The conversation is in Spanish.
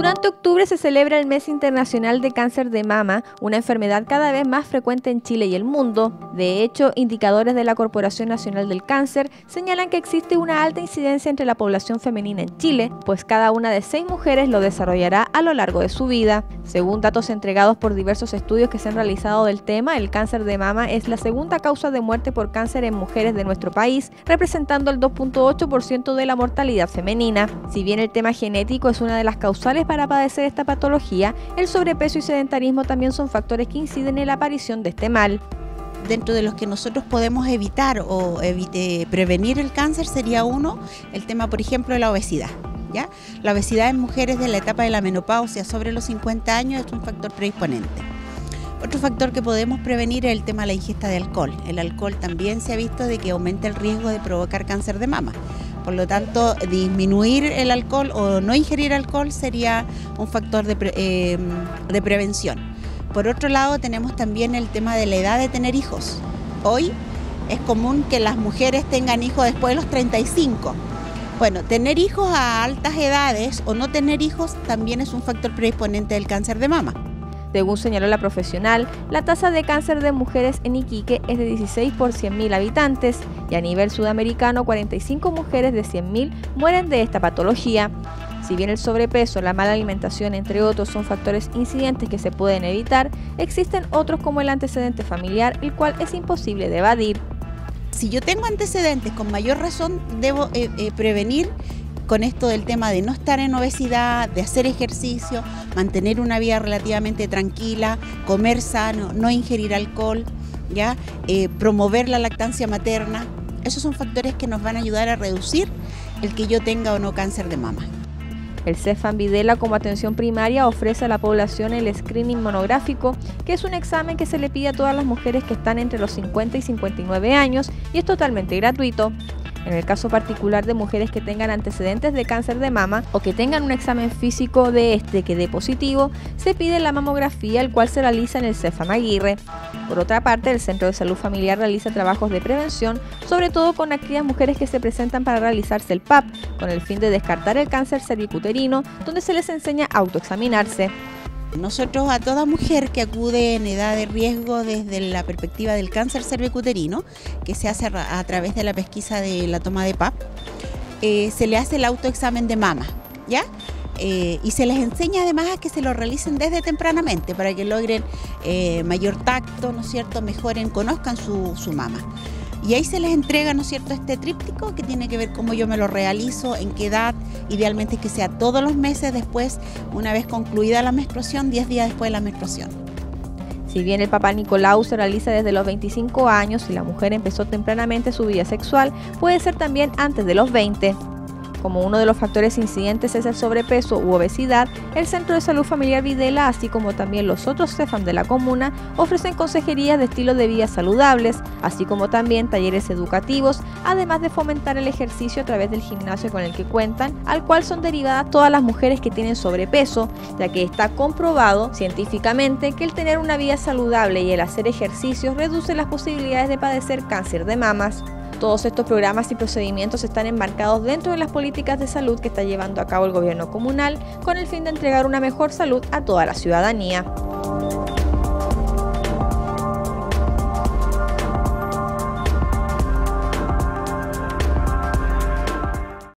Durante octubre se celebra el Mes Internacional de Cáncer de Mama, una enfermedad cada vez más frecuente en Chile y el mundo. De hecho, indicadores de la Corporación Nacional del Cáncer señalan que existe una alta incidencia entre la población femenina en Chile, pues cada una de 6 mujeres lo desarrollará a lo largo de su vida. Según datos entregados por diversos estudios que se han realizado del tema, el cáncer de mama es la segunda causa de muerte por cáncer en mujeres de nuestro país, representando el 2.8% de la mortalidad femenina. Si bien el tema genético es una de las causales para padecer esta patología, el sobrepeso y sedentarismo también son factores que inciden en la aparición de este mal. Dentro de los que nosotros podemos evitar o prevenir el cáncer sería uno, el tema por ejemplo de la obesidad. ¿Ya? La obesidad en mujeres de la etapa de la menopausia sobre los 50 años es un factor predisponente. Otro factor que podemos prevenir es el tema de la ingesta de alcohol. El alcohol también se ha visto de que aumenta el riesgo de provocar cáncer de mama. Por lo tanto, disminuir el alcohol o no ingerir alcohol sería un factor de prevención. Por otro lado, tenemos también el tema de la edad de tener hijos. Hoy es común que las mujeres tengan hijos después de los 35. Bueno, tener hijos a altas edades o no tener hijos también es un factor predisponente del cáncer de mama. Según señaló la profesional, la tasa de cáncer de mujeres en Iquique es de 16 por 100.000 habitantes y a nivel sudamericano 45 mujeres de 100.000 mueren de esta patología. Si bien el sobrepeso, la mala alimentación, entre otros, son factores incidentes que se pueden evitar, existen otros como el antecedente familiar, el cual es imposible de evadir. Si yo tengo antecedentes, con mayor razón debo prevenir con esto del tema de no estar en obesidad, de hacer ejercicio, mantener una vida relativamente tranquila, comer sano, no ingerir alcohol, ¿ya? Promover la lactancia materna. Esos son factores que nos van a ayudar a reducir el que yo tenga o no cáncer de mama. El Cefam Videla como atención primaria ofrece a la población el screening monográfico, que es un examen que se le pide a todas las mujeres que están entre los 50 y 59 años y es totalmente gratuito. En el caso particular de mujeres que tengan antecedentes de cáncer de mama o que tengan un examen físico de este que dé positivo, se pide la mamografía, el cual se realiza en el Cefam Aguirre. Por otra parte, el Centro de Salud Familiar realiza trabajos de prevención, sobre todo con aquellas mujeres que se presentan para realizarse el PAP, con el fin de descartar el cáncer cervicuterino, donde se les enseña a autoexaminarse. Nosotros a toda mujer que acude en edad de riesgo desde la perspectiva del cáncer cervicuterino, que se hace a través de la pesquisa de la toma de PAP, se le hace el autoexamen de mama, ¿ya? Y se les enseña además a que se lo realicen desde tempranamente para que logren mayor tacto, ¿no es cierto?, mejoren, conozcan su mama. Y ahí se les entrega, ¿no es cierto?, este tríptico que tiene que ver cómo yo me lo realizo, en qué edad, idealmente que sea todos los meses después, una vez concluida la menstruación, 10 días después de la menstruación. Si bien el Papá Nicolau se realiza desde los 25 años y la mujer empezó tempranamente su vida sexual, puede ser también antes de los 20. Como uno de los factores incidentes es el sobrepeso u obesidad, el Centro de Salud Familiar Videla, así como también los otros Cefam de la comuna, ofrecen consejerías de estilos de vida saludables, así como también talleres educativos, además de fomentar el ejercicio a través del gimnasio con el que cuentan, al cual son derivadas todas las mujeres que tienen sobrepeso, ya que está comprobado científicamente que el tener una vida saludable y el hacer ejercicios reduce las posibilidades de padecer cáncer de mamas. Todos estos programas y procedimientos están enmarcados dentro de las políticas de salud que está llevando a cabo el gobierno comunal con el fin de entregar una mejor salud a toda la ciudadanía.